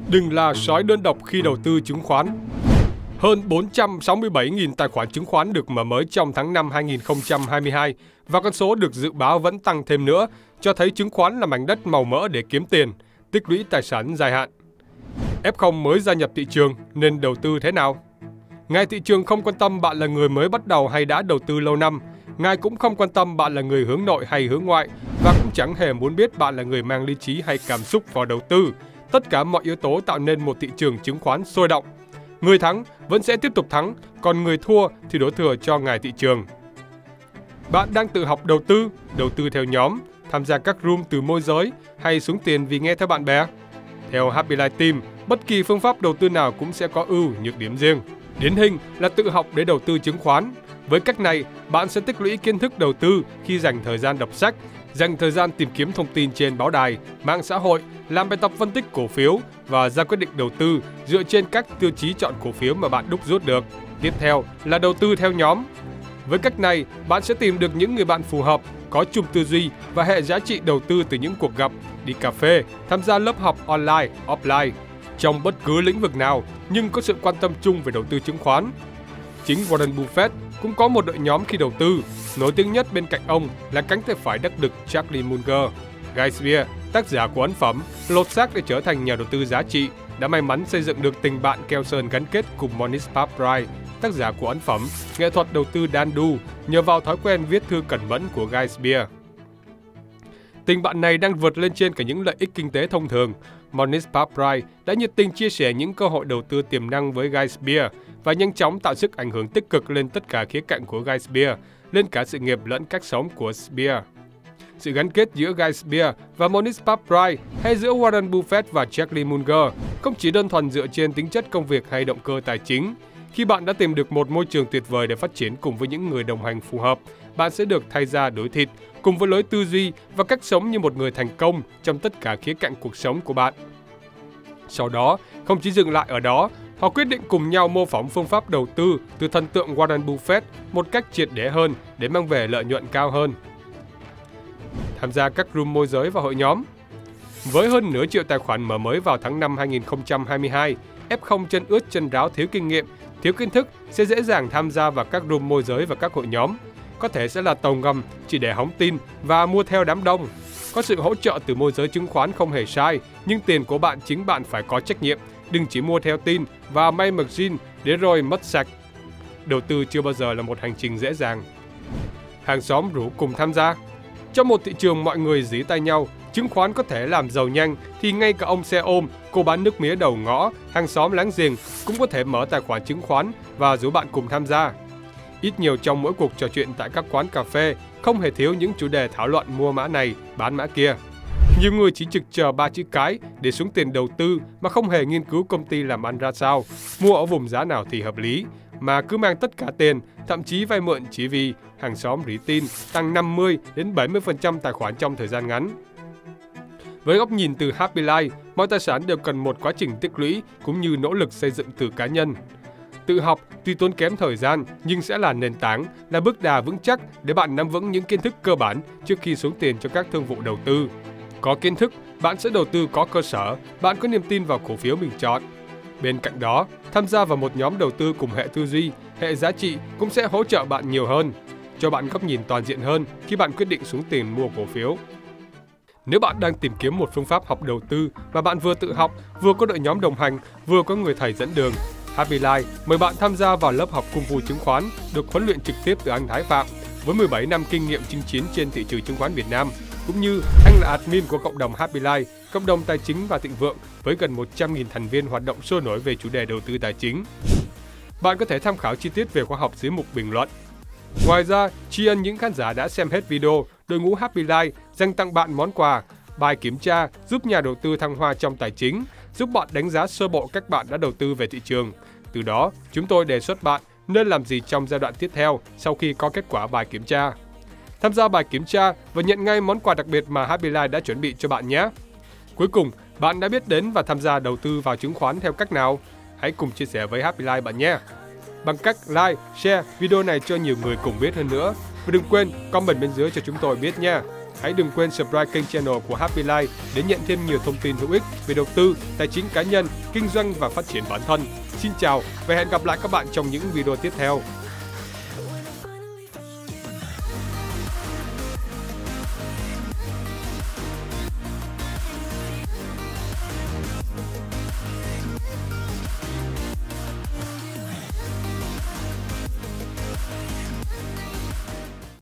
Đừng là sói đơn độc khi đầu tư chứng khoán. Hơn 467.000 tài khoản chứng khoán được mở mới trong tháng 5 2022 và con số được dự báo vẫn tăng thêm nữa, cho thấy chứng khoán là mảnh đất màu mỡ để kiếm tiền, tích lũy tài sản dài hạn. F0 mới gia nhập thị trường nên đầu tư thế nào? Ngài thị trường không quan tâm bạn là người mới bắt đầu hay đã đầu tư lâu năm. Ngài cũng không quan tâm bạn là người hướng nội hay hướng ngoại và cũng chẳng hề muốn biết bạn là người mang lý trí hay cảm xúc vào đầu tư. Tất cả mọi yếu tố tạo nên một thị trường chứng khoán sôi động. Người thắng vẫn sẽ tiếp tục thắng, còn người thua thì đổ thừa cho ngài thị trường. Bạn đang tự học đầu tư theo nhóm, tham gia các room từ môi giới hay xuống tiền vì nghe theo bạn bè? Theo Happy Life Team, bất kỳ phương pháp đầu tư nào cũng sẽ có ưu nhược điểm riêng. Điển hình là tự học để đầu tư chứng khoán. Với cách này, bạn sẽ tích lũy kiến thức đầu tư khi dành thời gian đọc sách, dành thời gian tìm kiếm thông tin trên báo đài, mạng xã hội, làm bài tập phân tích cổ phiếu và ra quyết định đầu tư dựa trên các tiêu chí chọn cổ phiếu mà bạn đúc rút được. Tiếp theo là đầu tư theo nhóm. Với cách này, bạn sẽ tìm được những người bạn phù hợp, có chung tư duy và hệ giá trị đầu tư từ những cuộc gặp, đi cà phê, tham gia lớp học online, offline, trong bất cứ lĩnh vực nào nhưng có sự quan tâm chung về đầu tư chứng khoán. Chính Warren Buffett cũng có một đội nhóm khi đầu tư. Nổi tiếng nhất bên cạnh ông là cánh tay phải đắc lực Charlie Munger. Guy Spier, tác giả của ấn phẩm Lột xác để trở thành nhà đầu tư giá trị, đã may mắn xây dựng được tình bạn keo sơn gắn kết cùng Moniz Pabrai, tác giả của ấn phẩm Nghệ thuật đầu tư đan đu, nhờ vào thói quen viết thư cẩn mẫn của Guy Spier. Tình bạn này đang vượt lên trên cả những lợi ích kinh tế thông thường. Moniz Pabrai đã nhiệt tình chia sẻ những cơ hội đầu tư tiềm năng với Guy Spier và nhanh chóng tạo sức ảnh hưởng tích cực lên tất cả khía cạnh của Guy Spier, lên cả sự nghiệp lẫn cách sống của Spier. Sự gắn kết giữa Guy Spier và Moniz Pabrai hay giữa Warren Buffett và Charlie Munger không chỉ đơn thuần dựa trên tính chất công việc hay động cơ tài chính. Khi bạn đã tìm được một môi trường tuyệt vời để phát triển cùng với những người đồng hành phù hợp, bạn sẽ được thay da đổi thịt cùng với lối tư duy và cách sống như một người thành công trong tất cả khía cạnh cuộc sống của bạn. Sau đó, không chỉ dừng lại ở đó, họ quyết định cùng nhau mô phỏng phương pháp đầu tư từ thần tượng Warren Buffett một cách triệt để hơn để mang về lợi nhuận cao hơn. Tham gia các room môi giới và hội nhóm. Với hơn nửa triệu tài khoản mở mới vào tháng 5 2022, F0 chân ướt chân ráo thiếu kinh nghiệm, thiếu kiến thức sẽ dễ dàng tham gia vào các room môi giới và các hội nhóm. Có thể sẽ là tàu ngầm chỉ để hóng tin và mua theo đám đông. Có sự hỗ trợ từ môi giới chứng khoán không hề sai, nhưng tiền của bạn chính bạn phải có trách nhiệm. Đừng chỉ mua theo tin và may margin để rồi mất sạch. Đầu tư chưa bao giờ là một hành trình dễ dàng. Hàng xóm rủ cùng tham gia. Trong một thị trường mọi người dí tay nhau, chứng khoán có thể làm giàu nhanh thì ngay cả ông xe ôm, cô bán nước mía đầu ngõ, hàng xóm láng giềng cũng có thể mở tài khoản chứng khoán và rủ bạn cùng tham gia. Ít nhiều trong mỗi cuộc trò chuyện tại các quán cà phê, không hề thiếu những chủ đề thảo luận mua mã này, bán mã kia. Nhiều người chỉ trực chờ 3 chữ cái để xuống tiền đầu tư mà không hề nghiên cứu công ty làm ăn ra sao, mua ở vùng giá nào thì hợp lý, mà cứ mang tất cả tiền, thậm chí vay mượn chỉ vì hàng xóm rỉ tin tăng 50 đến 70% tài khoản trong thời gian ngắn. Với góc nhìn từ Happy Life, mọi tài sản đều cần một quá trình tích lũy cũng như nỗ lực xây dựng từ cá nhân. Tự học tuy tốn kém thời gian nhưng sẽ là nền tảng, là bước đà vững chắc để bạn nắm vững những kiến thức cơ bản trước khi xuống tiền cho các thương vụ đầu tư. Có kiến thức, bạn sẽ đầu tư có cơ sở, bạn có niềm tin vào cổ phiếu mình chọn. Bên cạnh đó, tham gia vào một nhóm đầu tư cùng hệ tư duy, hệ giá trị cũng sẽ hỗ trợ bạn nhiều hơn, cho bạn góc nhìn toàn diện hơn khi bạn quyết định xuống tiền mua cổ phiếu. Nếu bạn đang tìm kiếm một phương pháp học đầu tư mà bạn vừa tự học, vừa có đội nhóm đồng hành, vừa có người thầy dẫn đường, Happy Life mời bạn tham gia vào lớp học Kung Fu chứng khoán được huấn luyện trực tiếp từ anh Thái Phạm với 17 năm kinh nghiệm chinh chiến trên thị trường chứng khoán Việt Nam, cũng như anh là admin của cộng đồng Happy Life, cộng đồng tài chính và thịnh vượng với gần 100.000 thành viên hoạt động sôi nổi về chủ đề đầu tư tài chính. Bạn có thể tham khảo chi tiết về khóa học dưới mục bình luận. Ngoài ra, tri ân những khán giả đã xem hết video, đội ngũ Happy Life dành tặng bạn món quà, bài kiểm tra giúp nhà đầu tư thăng hoa trong tài chính, giúp bạn đánh giá sơ bộ cách bạn đã đầu tư về thị trường. Từ đó, chúng tôi đề xuất bạn nên làm gì trong giai đoạn tiếp theo sau khi có kết quả bài kiểm tra. Tham gia bài kiểm tra và nhận ngay món quà đặc biệt mà Happy Life đã chuẩn bị cho bạn nhé. Cuối cùng, bạn đã biết đến và tham gia đầu tư vào chứng khoán theo cách nào? Hãy cùng chia sẻ với Happy Life bạn nhé! Bằng cách like, share video này cho nhiều người cùng biết hơn nữa. Và đừng quên comment bên dưới cho chúng tôi biết nha! hãy đừng quên subscribe kênh channel của Happy Life để nhận thêm nhiều thông tin hữu ích về đầu tư, tài chính cá nhân, kinh doanh và phát triển bản thân. Xin chào và hẹn gặp lại các bạn trong những video tiếp theo.